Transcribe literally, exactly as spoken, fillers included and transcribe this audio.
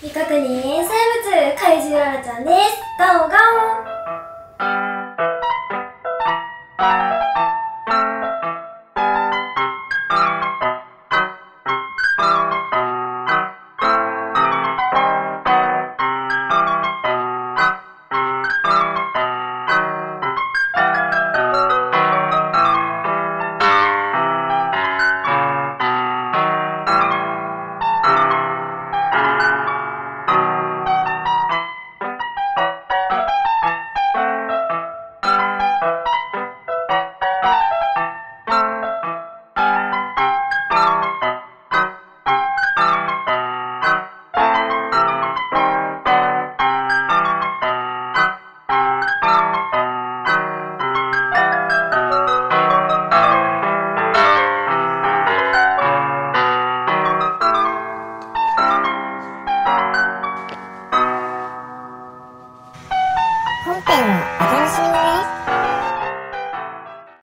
未確認生物怪獣ララちゃんです。ガオガオ。 本編をお楽しみに。